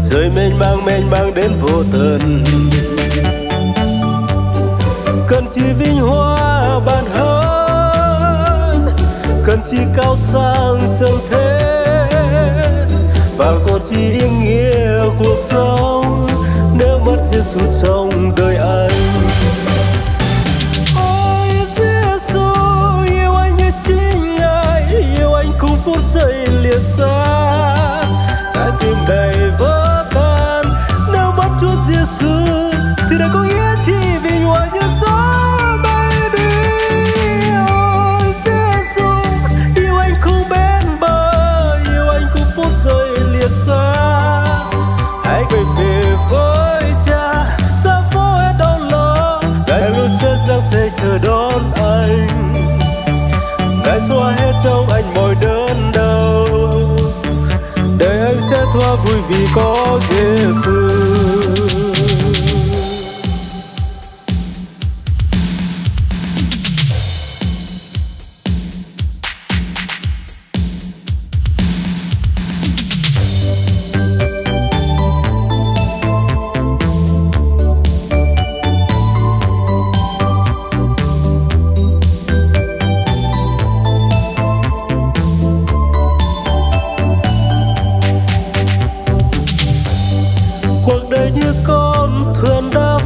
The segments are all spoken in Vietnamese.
trời mênh mang đến vô tận. Cần chi vinh hoa ban hơn, cần chi cao sang trần thế, và còn chi ý nghĩa cuộc sống nếu mất Giêsu trong đời anh. Ôi Giêsu yêu anh như chính Ngài, yêu anh không phút giây lìa xa, trái tim đầy vỡ tan. Nếu mất Chúa Giêsu thì đời có nghĩa chi vì hoa như gió bay đi. Ôi Giêsu yêu anh không bên bờ, yêu anh không phút giây lìa xa. Hãy quay về với Cha, xa phố hết đau lo, Ngài luôn trên giang tay chờ đón anh. Ngài xóa hết trong anh mọi đớn đau, đời anh sẽ thoa vui vì có Giêsu. Cuộc đời như con thuyền đắm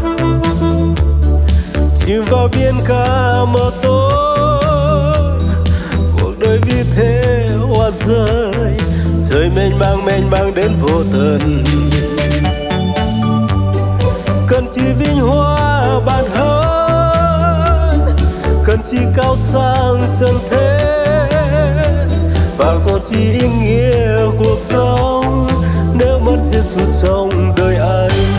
chìm vào biển cả mờ tối, cuộc đời vì thế hoa rơi, trời mênh mang đến vô tận. Cần chi vinh hoa ban hơn, cần chi cao sang trần thế, và còn chi ý nghĩa cuộc sống nếu mất Giêsu trong đời anh.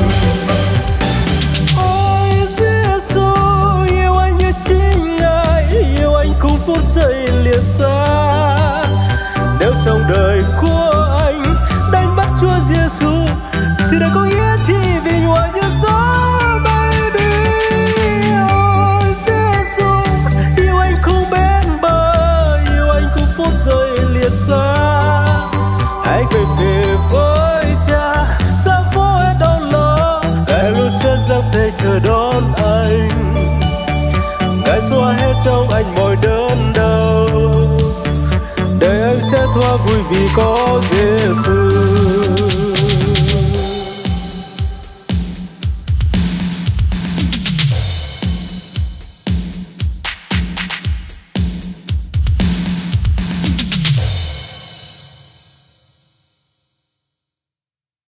Ôi Giêsu yêu anh như chính Ngài, yêu anh không phút giây lìa xa. Nếu trong đời của anh đánh mất Chúa Giêsu thì đời có nghĩa chi vì hoa như gió bay đi. Ôi Giêsu yêu anh không bên bờ, yêu anh không phút giây lìa xa. Hãy quay về với Cha, xa phố hết đau lo, Ngài luôn trên giang tay chờ đón anh. Ngài xóa hết trong anh mọi đớn đau, đời anh sẽ thoa vui vì có Giêsu.